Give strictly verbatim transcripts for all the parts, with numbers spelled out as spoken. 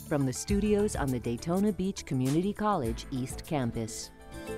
from the studios on the Daytona Beach Community College East Campus.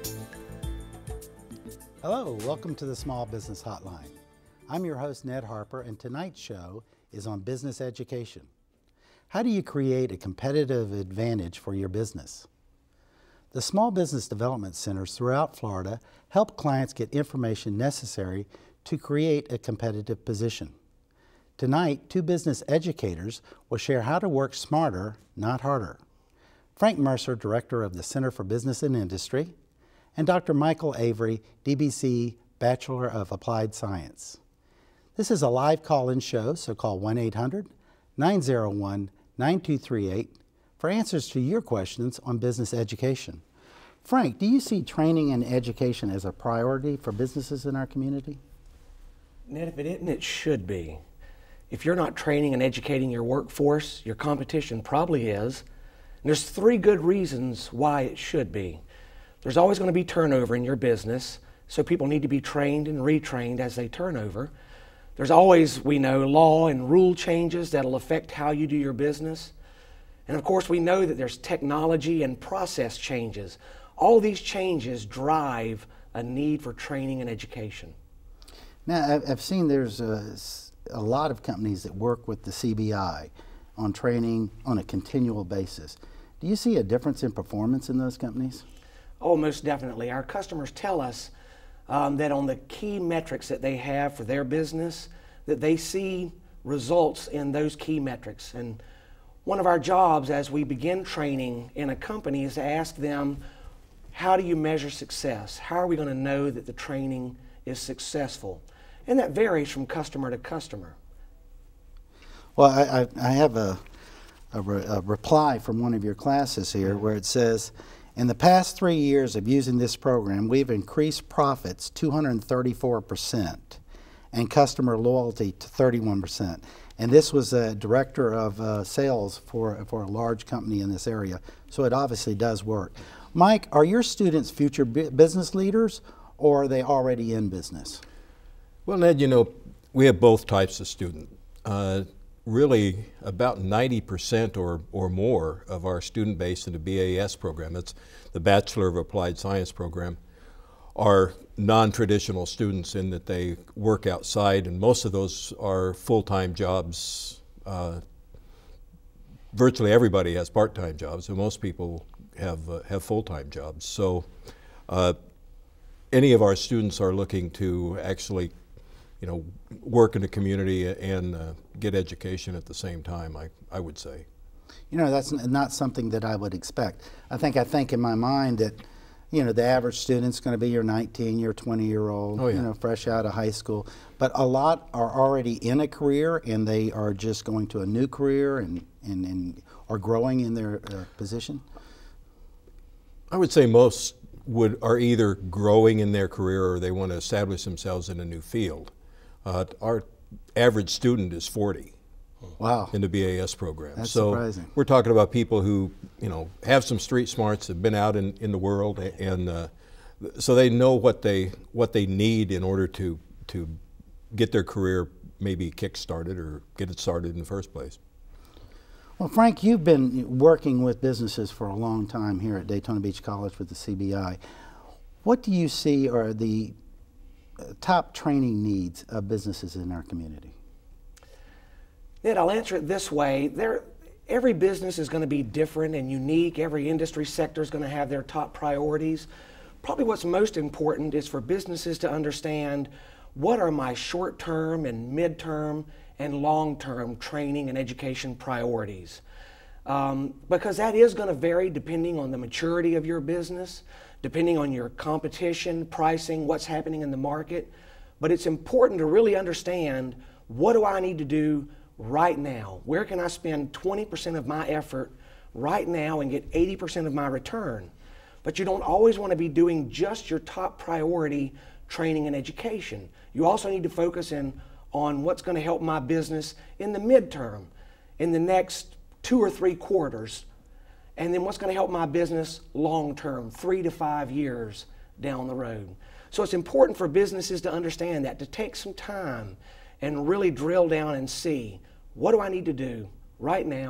Hello, welcome to the Small Business Hotline. I'm your host, Ned Harper, and tonight's show is on business education. How do you create a competitive advantage for your business? The Small Business Development Centers throughout Florida help clients get information necessary to create a competitive position. Tonight, two business educators will share how to work smarter, not harder. Frank Mercer, Director of the Center for Business and Industry, and Doctor Michael Avery, D B C Bachelor of Applied Science. This is a live call-in show, so call one eight hundred, nine oh one, nine two three eight for answers to your questions on business education. Frank, do you see training and education as a priority for businesses in our community? Ned, if it isn't, it should be. If you're not training and educating your workforce, your competition probably is. And there's three good reasons why it should be. There's always going to be turnover in your business, so people need to be trained and retrained as they turn over. There's always, we know, law and rule changes that'll affect how you do your business. And of course, we know that there's technology and process changes. All these changes drive a need for training and education. Now, I've seen there's a, a lot of companies that work with the C B I on training on a continual basis. Do you see a difference in performance in those companies? Oh, most definitely. Our customers tell us um, that on the key metrics that they have for their business, that they see results in those key metrics. And one of our jobs as we begin training in a company is to ask them, how do you measure success? How are we going to know that the training is successful? And that varies from customer to customer. Well, I, I, I have a, a, re, a reply from one of your classes here where it says, in the past three years of using this program, we've increased profits two hundred thirty-four percent and customer loyalty to thirty-one percent. And this was a director of uh, sales for, for a large company in this area, so it obviously does work. Mike, are your students future bu business leaders, or are they already in business? Well, Ned, you know, we have both types of student. Uh, really, about ninety percent or, or more of our student base in the B A S program, that's the Bachelor of Applied Science program, are non-traditional students in that they work outside, and most of those are full-time jobs. Uh, virtually everybody has part-time jobs, and most people have, uh, have full-time jobs. So uh, any of our students are looking to actually you know, work in the community and uh, get education at the same time, I, I would say. You know, that's not something that I would expect. I think I think in my mind that, you know, the average student's going to be your nineteen, your twenty year old, oh, yeah. you know, fresh out of high school. But a lot are already in a career and they are just going to a new career and, and, and are growing in their uh, position. I would say most would are either growing in their career or they want to establish themselves in a new field. Uh, our average student is forty. Wow. In the B A S program. That's so surprising. We're talking about people who, you know, have some street smarts, have been out in, in the world, and uh, so they know what they what they need in order to to get their career maybe kick-started or get it started in the first place. Well, Frank, you've been working with businesses for a long time here at Daytona Beach College with the C B I. What do you see are the top training needs of businesses in our community? Ned, I'll answer it this way. There, every business is going to be different and unique. Every industry sector is going to have their top priorities. Probably what's most important is for businesses to understand what are my short-term and mid-term and long-term training and education priorities. Um, because that is going to vary depending on the maturity of your business, depending on your competition, pricing, what's happening in the market. But it's important to really understand, what do I need to do right now? Where can I spend twenty percent of my effort right now and get eighty percent of my return? But you don't always want to be doing just your top priority training and education. You also need to focus in on what's going to help my business in the midterm, in the next two or three quarters, and then what's going to help my business long term, three to five years down the road. So it's important for businesses to understand that, to take some time and really drill down and see, what do I need to do right now,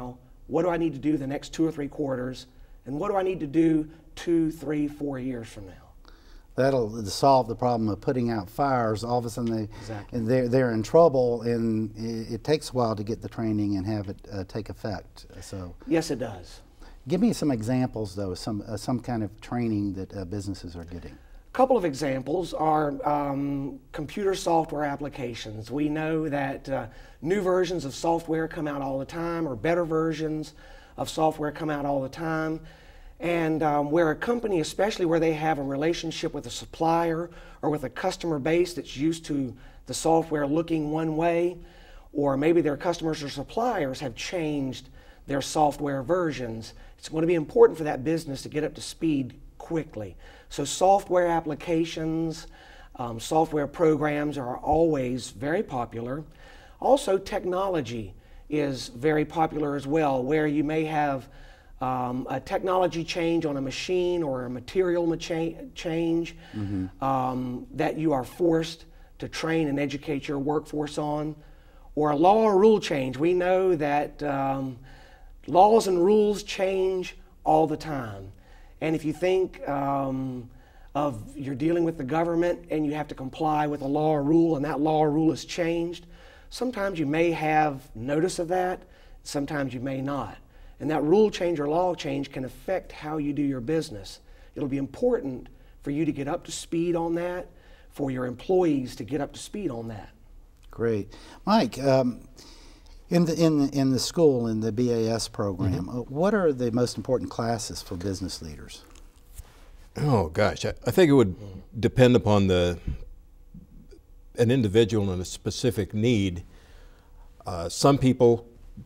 what do I need to do the next two or three quarters, and what do I need to do two, three, four years from now. That'll solve the problem of putting out fires. All of a sudden, they Exactly. and they're they're in trouble, and it, it takes a while to get the training and have it uh, take effect. So Yes, it does. give me some examples, though, some uh, some kind of training that uh, businesses are getting. A couple of examples are um, computer software applications. We know that uh, new versions of software come out all the time, or better versions of software come out all the time. And um, where a company, especially where they have a relationship with a supplier or with a customer base that's used to the software looking one way, or maybe their customers or suppliers have changed their software versions, it's going to be important for that business to get up to speed quickly. So software applications, um, software programs are always very popular. Also, technology is very popular as well, where you may have Um, a technology change on a machine or a material ma cha change mm-hmm. um, that you are forced to train and educate your workforce on, or a law or rule change. We know that um, laws and rules change all the time. And if you think um, of you're dealing with the government and you have to comply with a law or rule, and that law or rule has changed, sometimes you may have notice of that, sometimes you may not. And that rule change or law change can affect how you do your business. It'll be important for you to get up to speed on that, for your employees to get up to speed on that. Great. Mike, um, in, the, in, the, in the school, in the B A S program, mm-hmm. uh, what are the most important classes for business leaders? Oh gosh, I, I think it would depend upon the an individual and a specific need. Uh, some people,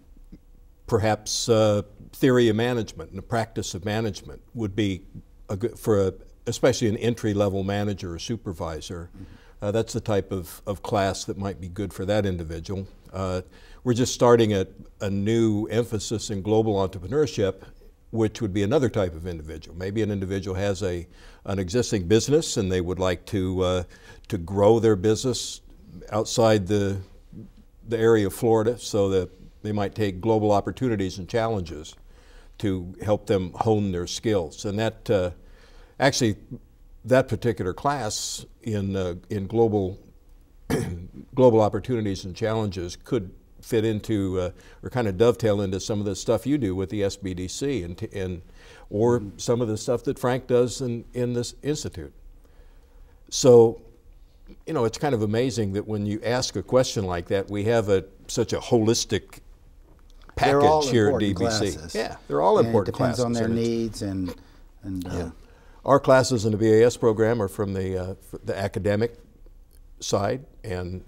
perhaps uh, theory of management and the practice of management would be a good, for a, especially an entry-level manager or supervisor. Mm-hmm. uh, that's the type of, of class that might be good for that individual. Uh, we're just starting a, a new emphasis in global entrepreneurship, which would be another type of individual. Maybe an individual has a, an existing business and they would like to, uh, to grow their business outside the, the area of Florida, so that they might take global opportunities and challenges to help them hone their skills. And that, uh, actually, that particular class in, uh, in global, global opportunities and challenges could fit into, uh, or kind of dovetail into some of the stuff you do with the S B D C, and, and or mm-hmm. some of the stuff that Frank does in, in this institute. So, you know, it's kind of amazing that when you ask a question like that, we have a, such a holistic package here at D B C. Classes. Yeah, they're all and important it depends classes. on their needs and, and uh, yeah. Our classes in the B A S program are from the, uh, the academic side, and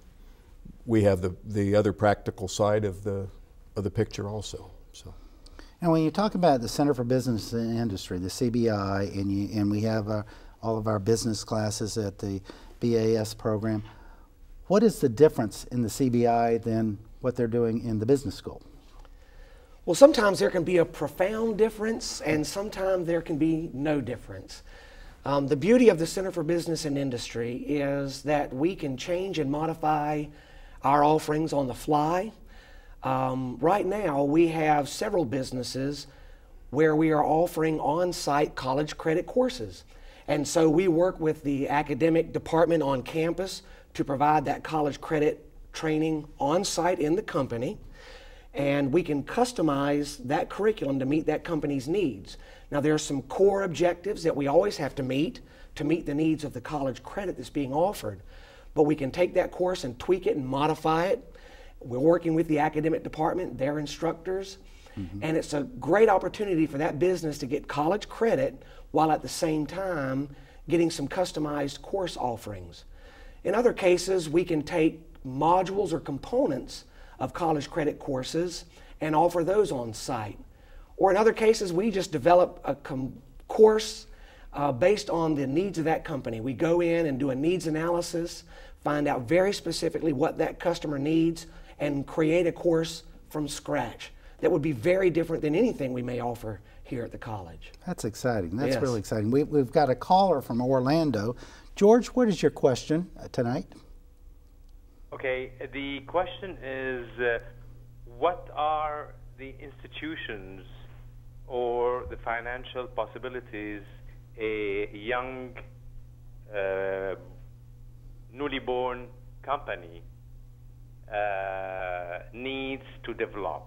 we have the, the other practical side of the, of the picture also. So. And when you talk about the Center for Business and Industry, the C B I, and, you, and we have our, all of our business classes at the B A S program, what is the difference in the C B I than what they're doing in the business school? Well, sometimes there can be a profound difference, and sometimes there can be no difference. Um, the beauty of the Center for Business and Industry is that we can change and modify our offerings on the fly. Um, right now, we have several businesses where we are offering on-site college credit courses. And so we work with the academic department on campus to provide that college credit training on-site in the company. And we can customize that curriculum to meet that company's needs. Now, there are some core objectives that we always have to meet to meet the needs of the college credit that's being offered. But we can take that course and tweak it and modify it. We're working with the academic department, their instructors, mm-hmm. and it's a great opportunity for that business to get college credit while at the same time getting some customized course offerings. In other cases, we can take modules or components of college credit courses and offer those on site. Or in other cases, we just develop a course uh, based on the needs of that company. We go in and do a needs analysis, find out very specifically what that customer needs, and create a course from scratch that would be very different than anything we may offer here at the college. That's exciting. That's yes. really exciting. We, we've got a caller from Orlando. George, what is your question uh, tonight? Okay, the question is, uh, what are the institutions or the financial possibilities a young, uh, newly born company uh, needs to develop.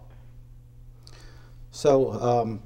So, um,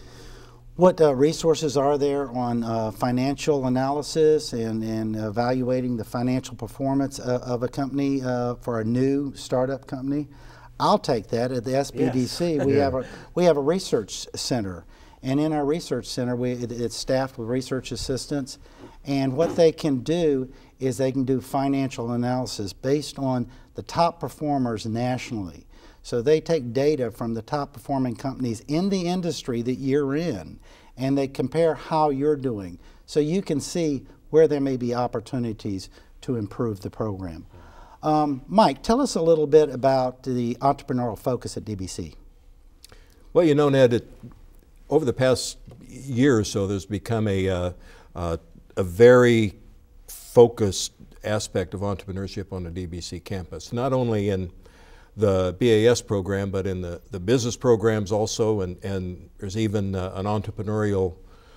what uh, resources are there on uh, financial analysis and, and evaluating the financial performance of, of a company uh, for a new startup company? I'll take that. At the S B D C, yes. we yeah. have a we have a research center, and in our research center, we it, it's staffed with research assistants, and what they can do is they can do financial analysis based on the top performers nationally. So they take data from the top performing companies in the industry that you're in, and they compare how you're doing. So you can see where there may be opportunities to improve the program. Um, Mike, tell us a little bit about the entrepreneurial focus at D B C. Well, you know, Ned, it, over the past year or so, there's become a, uh, uh, a very focused aspect of entrepreneurship on the D B C campus, not only in the B A S program, but in the, the business programs also, and, and there's even uh, an entrepreneurial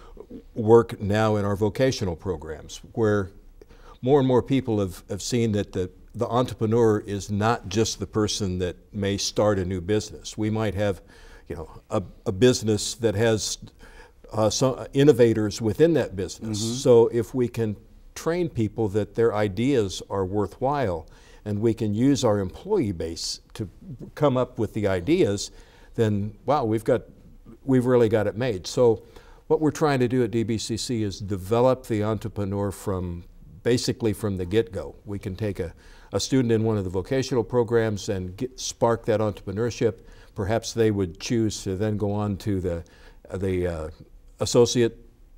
work now in our vocational programs, where more and more people have, have seen that the, the entrepreneur is not just the person that may start a new business. We might have, you know, a, a business that has uh, some innovators within that business. Mm-hmm. So if we can train people that their ideas are worthwhile, and we can use our employee base to come up with the ideas, then wow, we've got, we've really got it made. So what we're trying to do at D B C C is develop the entrepreneur from basically from the get-go. We can take a, a student in one of the vocational programs and get, spark that entrepreneurship. Perhaps they would choose to then go on to the, the uh, associate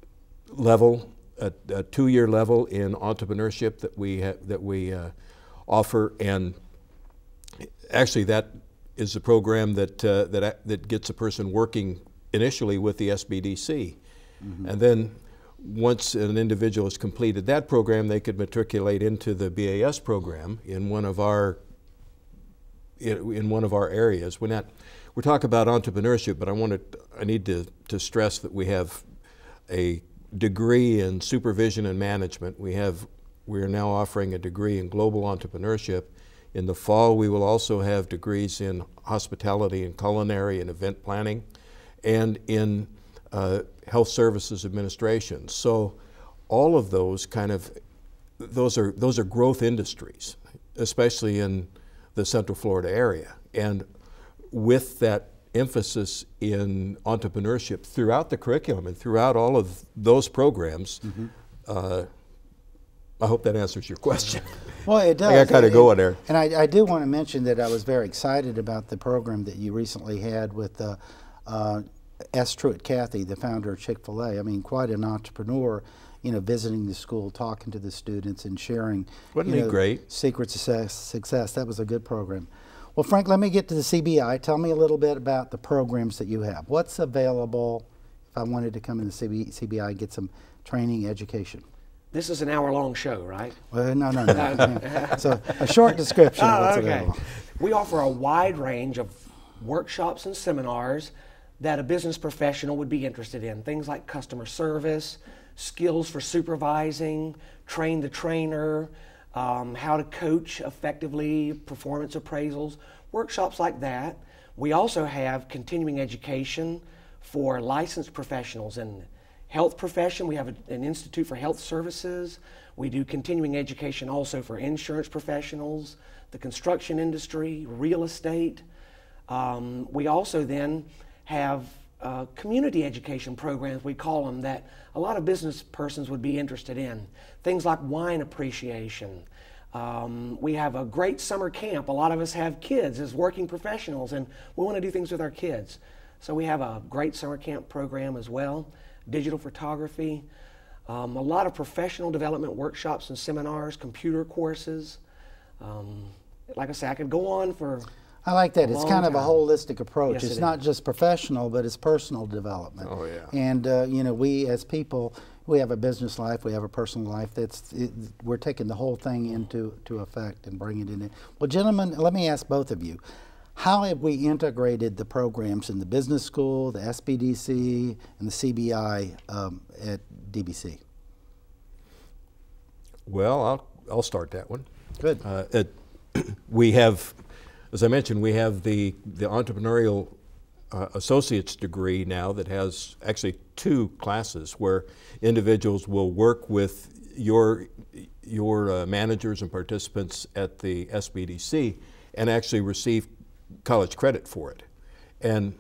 level, a, a two-year level in entrepreneurship that we, ha that we uh, offer, and actually that is a program that, uh, that, that gets a person working initially with the S B D C. Mm-hmm. And then once an individual has completed that program, they could matriculate into the B A S program in one of our, in, in one of our areas. We're not, we're talking about entrepreneurship, but I want to, I need to, to stress that we have a degree in supervision and management. We have We are now offering a degree in global entrepreneurship. In the fall, we will also have degrees in hospitality and culinary and event planning, and in uh, health services administration. So all of those kind of, those are, those are growth industries, especially in the Central Florida area. And with that emphasis in entrepreneurship throughout the curriculum and throughout all of those programs, mm-hmm. uh, I hope that answers your question. Well, it does. I got kind of going there. And I, I do want to mention that I was very excited about the program that you recently had with uh, uh, S. Truett Cathy, the founder of Chick-fil-A. I mean, quite an entrepreneur, you know, visiting the school, talking to the students, and sharing. Wasn't you he know, great? Secrets of success. That was a good program. Well, Frank, let me get to the C B I. Tell me a little bit about the programs that you have. What's available if I wanted to come in the C B I and get some training, education? This is an hour-long show, right? Well, no, no, no. So a short description of what's oh, okay. available. We offer a wide range of workshops and seminars that a business professional would be interested in. Things like customer service, skills for supervising, train the trainer, um, how to coach effectively, performance appraisals, workshops like that. We also have continuing education for licensed professionals in health profession. We have a, an Institute for Health Services. We do continuing education also for insurance professionals, the construction industry, real estate. Um, we also then have uh, community education programs, we call them, that a lot of business persons would be interested in. Things like wine appreciation. Um, we have a great summer camp. A lot of us have kids as working professionals, and we want to do things with our kids. So we have a great summer camp program as well. Digital photography, um, a lot of professional development workshops and seminars, computer courses. Um, like I say, I could go on for I like that. It's kind time. of a holistic approach. Yes, it's it not is. just professional, but it's personal development. Oh, yeah. And, uh, you know, we as people, we have a business life, we have a personal life. That's it, we're taking the whole thing into to effect and bringing it in. Well, gentlemen, let me ask both of you. How have we integrated the programs in the business school, the S B D C, and the C B I um, at D B C? Well, I'll, I'll start that one. Good. Uh, it, we have, as I mentioned, we have the, the entrepreneurial uh, associate's degree now that has actually two classes where individuals will work with your, your uh, managers and participants at the S B D C and actually receive college credit for it. And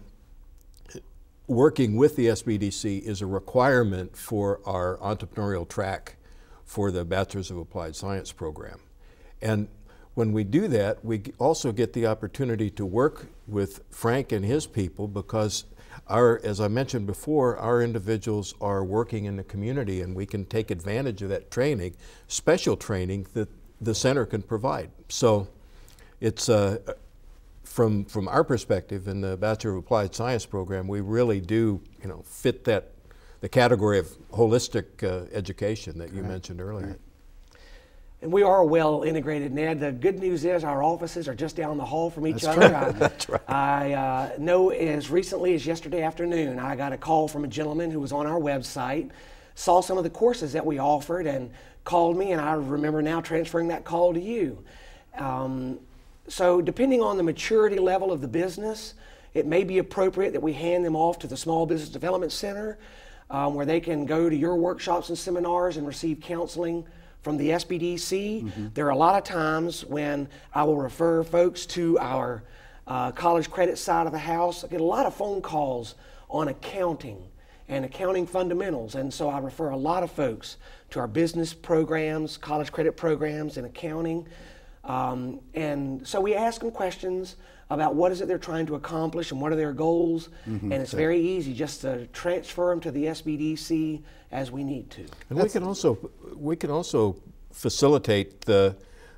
working with the S B D C is a requirement for our entrepreneurial track for the Bachelor's of Applied Science program. And when we do that, we also get the opportunity to work with Frank and his people because our, as I mentioned before, our individuals are working in the community and we can take advantage of that training, special training that the center can provide. So it's uh, from, from our perspective in the Bachelor of Applied Science program, we really do you know, fit that the category of holistic uh, education that you Right. mentioned earlier. Right. And we are well integrated, Ned. The good news is our offices are just down the hall from each That's other. right. I, That's right. I uh, know as recently as yesterday afternoon, I got a call from a gentleman who was on our website, saw some of the courses that we offered, and called me, and I remember now transferring that call to you. Um, so depending on the maturity level of the business, it may be appropriate that we hand them off to the Small Business Development Center, um, where they can go to your workshops and seminars and receive counseling from the S B D C. Mm-hmm. There are a lot of times when I will refer folks to our uh, college credit side of the house. I get a lot of phone calls on accounting and accounting fundamentals, and so I refer a lot of folks to our business programs, college credit programs, and accounting. Um, and so we ask them questions about what is it they're trying to accomplish and what are their goals, mm-hmm. and it's very easy just to transfer them to the S B D C as we need to. And we can also we can also facilitate the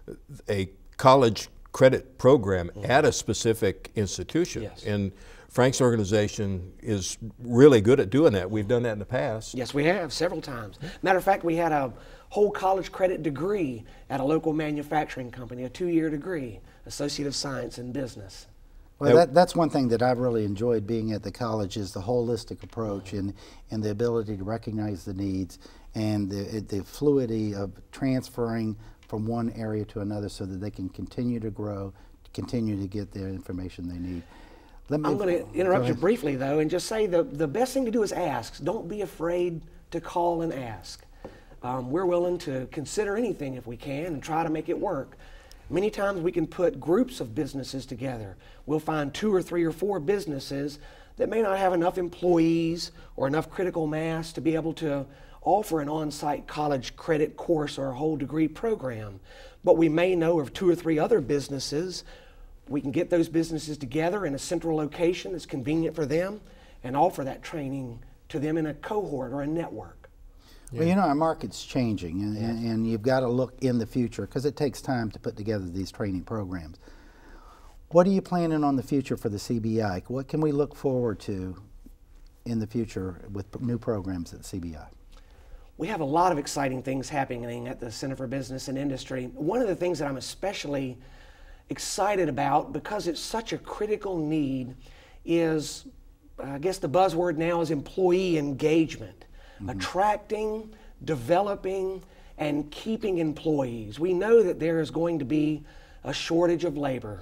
a college credit program mm-hmm. at a specific institution. Yes. And Frank's organization is really good at doing that. We've done that in the past. Yes, we have several times. Matter of fact, we had a whole college credit degree at a local manufacturing company, a two-year degree, Associate of Science in Business. Well, that, that's one thing that I've really enjoyed being at the college is the holistic approach and, and the ability to recognize the needs and the, the fluidity of transferring from one area to another so that they can continue to grow, continue to get the information they need. Let me, I'm going to interrupt you briefly, though, and just say the, the best thing to do is ask. Don't be afraid to call and ask. Um, we're willing to consider anything if we can and try to make it work. Many times we can put groups of businesses together. We'll find two or three or four businesses that may not have enough employees or enough critical mass to be able to offer an on-site college credit course or a whole degree program. But we may know of two or three other businesses. We can get those businesses together in a central location that's convenient for them and offer that training to them in a cohort or a network. Yeah. Well, you know, our market's changing, and, yeah. and, and you've got to look in the future because it takes time to put together these training programs. What are you planning on the future for the C B I? What can we look forward to in the future with new programs at C B I? We have a lot of exciting things happening at the Center for Business and Industry. One of the things that I'm especially excited about, because it's such a critical need, is, I guess the buzzword now is employee engagement. Mm-hmm. Attracting, developing, and keeping employees. We know that there is going to be a shortage of labor.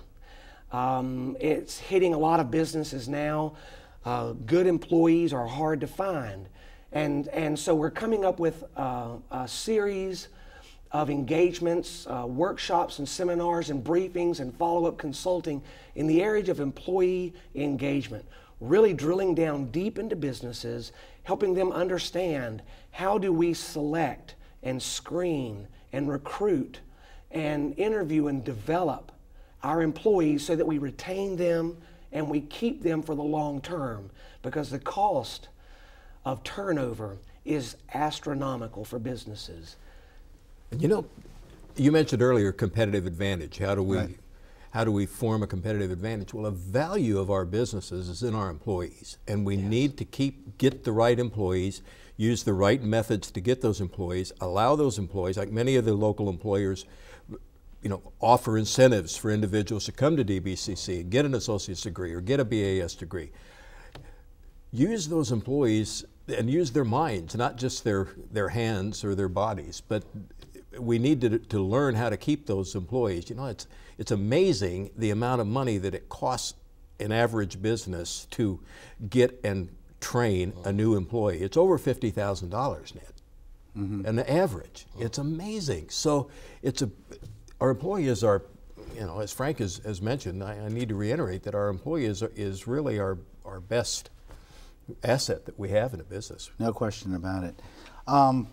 Um, it's hitting a lot of businesses now. Uh, good employees are hard to find. And, and so we're coming up with uh, a series of engagements, uh, workshops and seminars and briefings and follow-up consulting in the area of employee engagement, really drilling down deep into businesses, helping them understand how do we select and screen and recruit and interview and develop our employees so that we retain them and we keep them for the long term, because the cost of turnover is astronomical for businesses. You know, you mentioned earlier competitive advantage. How do we, right. how do we form a competitive advantage? Well, a value of our businesses is in our employees, and we yes. need to keep get the right employees, use the right methods to get those employees, allow those employees, like many of the local employers, you know, offer incentives for individuals to come to D B C C and get an associate's degree or get a B A S degree. Use those employees and use their minds, not just their, their hands or their bodies, but we need to, to learn how to keep those employees. You know, it's, it's amazing the amount of money that it costs an average business to get and train a new employee. It's over fifty thousand dollars, Ned, mm-hmm. an average. It's amazing. So it's a, our employees are, you know, as Frank has, has mentioned, I, I need to reiterate that our employees are, is really our, our best asset that we have in a business. No question about it. Um,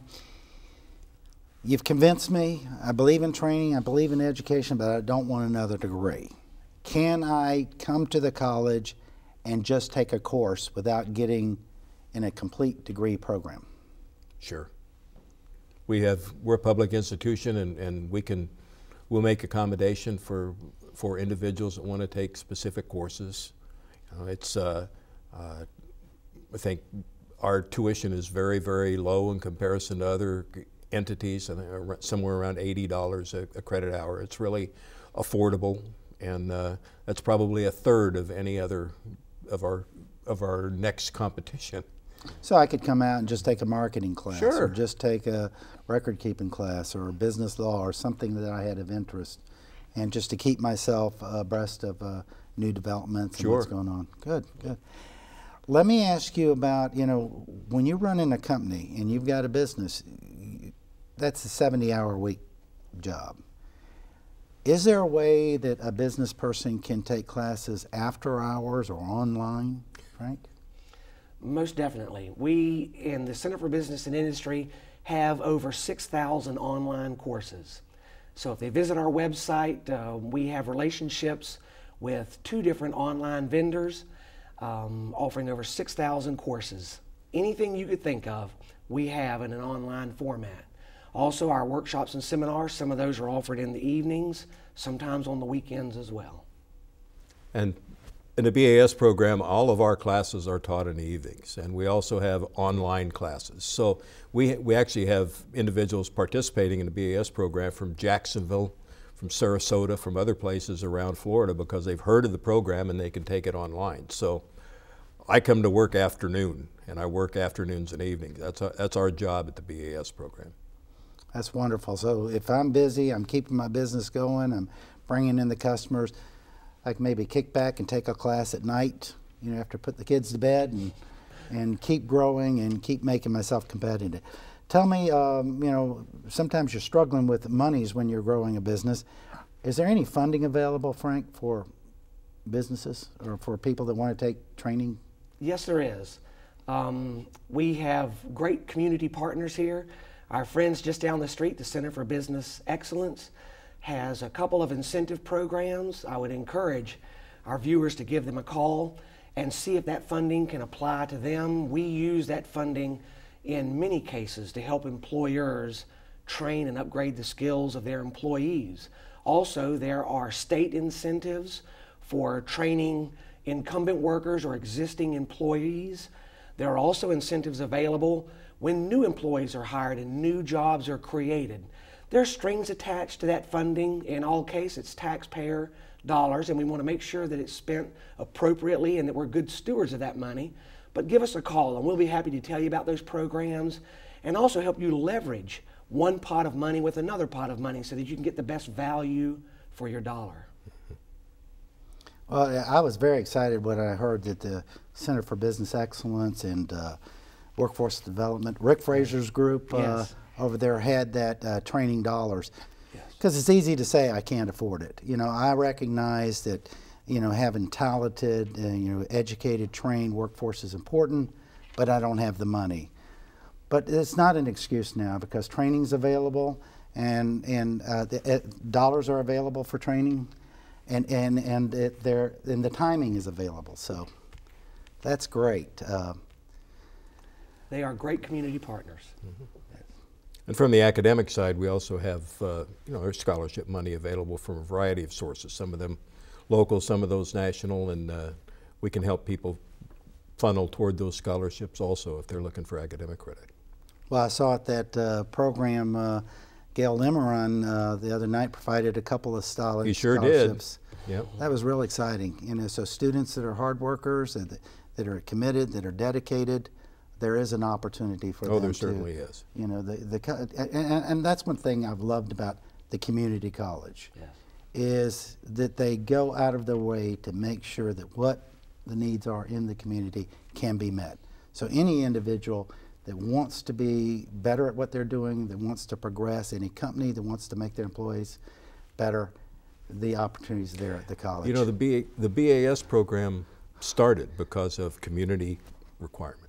you've convinced me. I believe in training, I believe in education, but I don't want another degree. Can I come to the college and just take a course without getting in a complete degree program? Sure. We have, we're a public institution, and, and we can, we'll make accommodation for, for individuals that want to take specific courses. You know, it's, uh, uh, I think our tuition is very, very low in comparison to other entities. I think somewhere around eighty dollars a, a credit hour. It's really affordable, and uh, that's probably a third of any other of our of our next competition. So I could come out and just take a marketing class, sure. or just take a record-keeping class, or business law, or something that I had of interest, and just to keep myself abreast of uh, new developments and sure. what's going on. Good, good. Let me ask you about, you know, when you're running a company and you've got a business, that's a seventy hour week job. Is there a way that a business person can take classes after hours or online, Frank? Most definitely. We in the Center for Business and Industry have over six thousand online courses. So if they visit our website, uh, we have relationships with two different online vendors um, offering over six thousand courses. Anything you could think of, we have in an online format. Also, our workshops and seminars, some of those are offered in the evenings, sometimes on the weekends as well. And in the B A S program, all of our classes are taught in the evenings, and we also have online classes. So we, we actually have individuals participating in the B A S program from Jacksonville, from Sarasota, from other places around Florida, because they've heard of the program and they can take it online. So I come to work afternoon, and I work afternoons and evenings. That's our, that's our job at the B A S program. That's wonderful. So if I'm busy, I'm keeping my business going, I'm bringing in the customers, I can maybe kick back and take a class at night, you know, after put the kids to bed, and and keep growing and keep making myself competitive. Tell me, um, you know, sometimes you're struggling with monies when you're growing a business. Is there any funding available, Frank, for businesses or for people that want to take training? Yes, there is. Um, we have great community partners here. Our friends just down the street, the Center for Business Excellence, has a couple of incentive programs. I would encourage our viewers to give them a call and see if that funding can apply to them. We use that funding in many cases to help employers train and upgrade the skills of their employees. Also, there are state incentives for training incumbent workers or existing employees. There are also incentives available when new employees are hired and new jobs are created. There are strings attached to that funding. In all cases, it's taxpayer dollars, and we want to make sure that it's spent appropriately and that we're good stewards of that money. But give us a call, and we'll be happy to tell you about those programs and also help you leverage one pot of money with another pot of money so that you can get the best value for your dollar. Well, I was very excited when I heard that the Center for Business Excellence and uh, Workforce Development, Rick Fraser's group, uh, Yes. over there had that uh, training dollars. Because yes. It's easy to say I can't afford it. You know, I recognize that, you know, having talented, uh, you know, educated, trained workforce is important, but I don't have the money. But it's not an excuse now, because training's available, and and uh, the uh, dollars are available for training, and and and it, there and the timing is available. So that's great. Uh, They are great community partners. Mm-hmm. And from the academic side, we also have uh, you know, our scholarship money available from a variety of sources. Some of them local, some of those national, and uh, we can help people funnel toward those scholarships also if they're looking for academic credit. Well, I saw at that uh, program uh, Gail Limeron uh, the other night provided a couple of scholar He sure did. scholarships. Yep. That was real exciting. You know, so students that are hard workers and that, that are committed, that are dedicated, there is an opportunity for Oh, them there to, certainly is. You know, the, the, co- and, and, and that's one thing I've loved about the community college, Yes. is that they go out of their way to make sure that what the needs are in the community can be met. So any individual that wants to be better at what they're doing, that wants to progress, any company that wants to make their employees better, the opportunities there at the college. You know, the, B A, the B A S program started because of community requirement.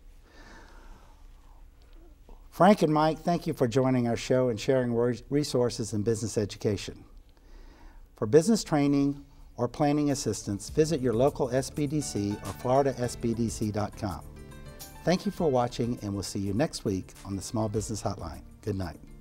Frank and Mike, thank you for joining our show and sharing resources in business education. For business training or planning assistance, visit your local S B D C or Florida S B D C dot com. Thank you for watching, and we'll see you next week on the Small Business Hotline. Good night.